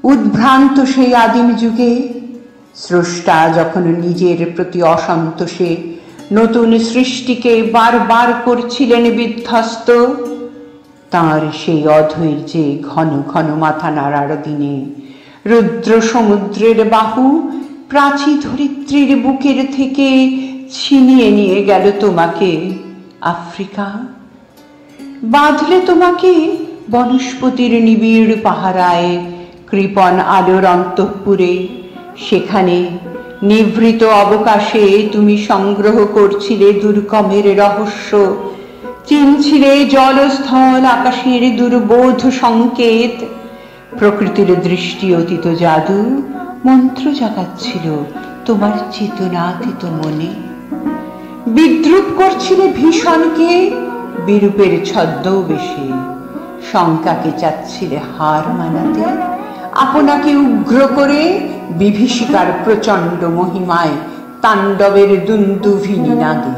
উদ্ভ্রান্ত সেই আদিম যুগে স্রষ্টা যখন নিজের প্রতি অসন্তোষে নতুন সৃষ্টিকে বারবার করছিলেন বিধ্বস্ত, তাঁর সেই অধৈর্যে ঘন ঘন মাথা নাড়ার দিনে রুদ্র সমুদ্রের বাহু প্রাচী ধরিত্রীর বুকের থেকে ছিনিয়ে নিয়ে গেল তোমাকে আফ্রিকা। বাঁধলে তোমাকে বনস্পতির নিবিড় পাহারায় কৃপণ আলোর অন্তঃপুরে। সেখানে নিভৃত অবকাশে তুমি সংগ্রহ করছিলে দুর্গমের রহস্য, চিনছিলে জলস্থল আকাশের দুর্বোধ সংকেত। প্রকৃতির দৃষ্টি অতীত জাদু মন্ত্র জাগাচ্ছিল তোমার চেতনাতীত মনে। বিদ্রুপ করছিলে ভীষণকে বিরূপের ছদ্মবেশে, শঙ্কাকে চাচ্ছিলে হার মানাতে, আপনাকে উগ্র করে বিভীষিকার প্রচণ্ড মহিমায় তাণ্ডবের দুন্দুভিনী নাগে।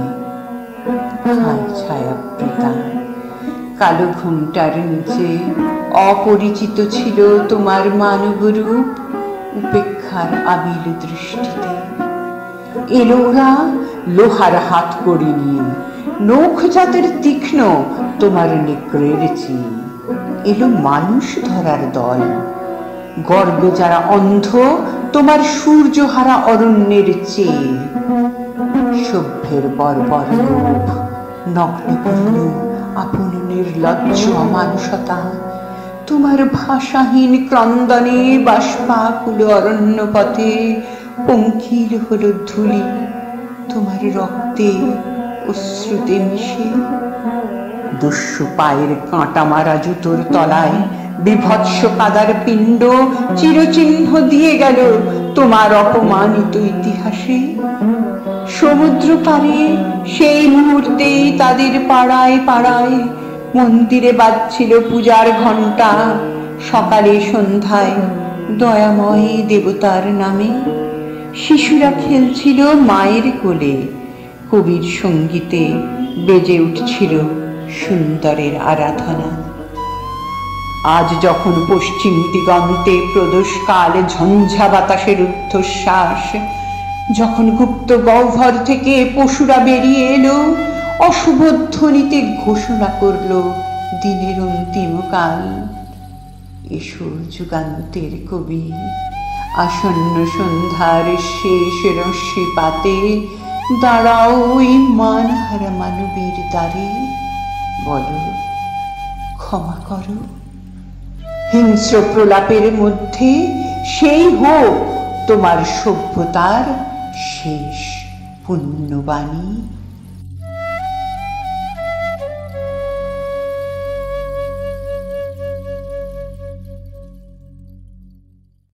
ছায়াবৃতা কালো ঘুমটার নিচে অপরিচিত ছিল তোমার মানব রূপ উপেক্ষার আবিল দৃষ্টিতে। এলো ওরা লোহার হাত কড়ি নিয়ে, নখ জাতের তীক্ষ্ণ তোমার নেকড়ের চিন। এলো মানুষ ধরার দল, গর্বে যারা অন্ধ তোমার সূর্যহারা অরণ্যের চেয়ে। সভ্যের বর্বর রূপ নগ্ন করল আপন নির্লজ্জ অমানুষতা। তোমার ভাষাহীন ক্রন্দনে বাষ্পাকুল অরণ্য পথে পঙ্কিল হল ধূলি তোমার রক্তে অশ্রুতে মিশে। দস্যু পায়ের কাঁটা মারা জুতোর তলায় বিভৎস কাদার পিণ্ড চিরচিহ্ন দিয়ে গেল তোমার অপমানিত ইতিহাসে। সমুদ্র পারে সেই মুহূর্তেই তাদের পাড়ায় পাড়ায় মন্দিরে বাজছিল পূজার ঘণ্টা। সকালে সন্ধ্যায় দয়াময় দেবতার নামে শিশুরা খেলছিল মায়ের কোলে, কবির সঙ্গীতে বেজে উঠছিল সুন্দরের আরাধনা। আজ যখন পশ্চিম দিগন্তে প্রদোষকাল ঝঞ্ঝা বাতাসের ঊর্ধ্বশ্বাস, যখন গুপ্ত গহ্বর থেকে পশুরা বেরিয়ে এলো, অশুভ ধ্বনিতে ঘোষণা করল দিনের অন্তিম কাল। এসো যুগান্তের কবি, আসন্ন সন্ধ্যার শেষ রশ্মিপাতে দাঁড়াও ওই মানহারা মানবীর দ্বারে। বলো ক্ষমা করো, হিংস্র প্রলাপের মধ্যে সেই হোক তোমার সভ্যতার শেষ পুণ্যবাণী।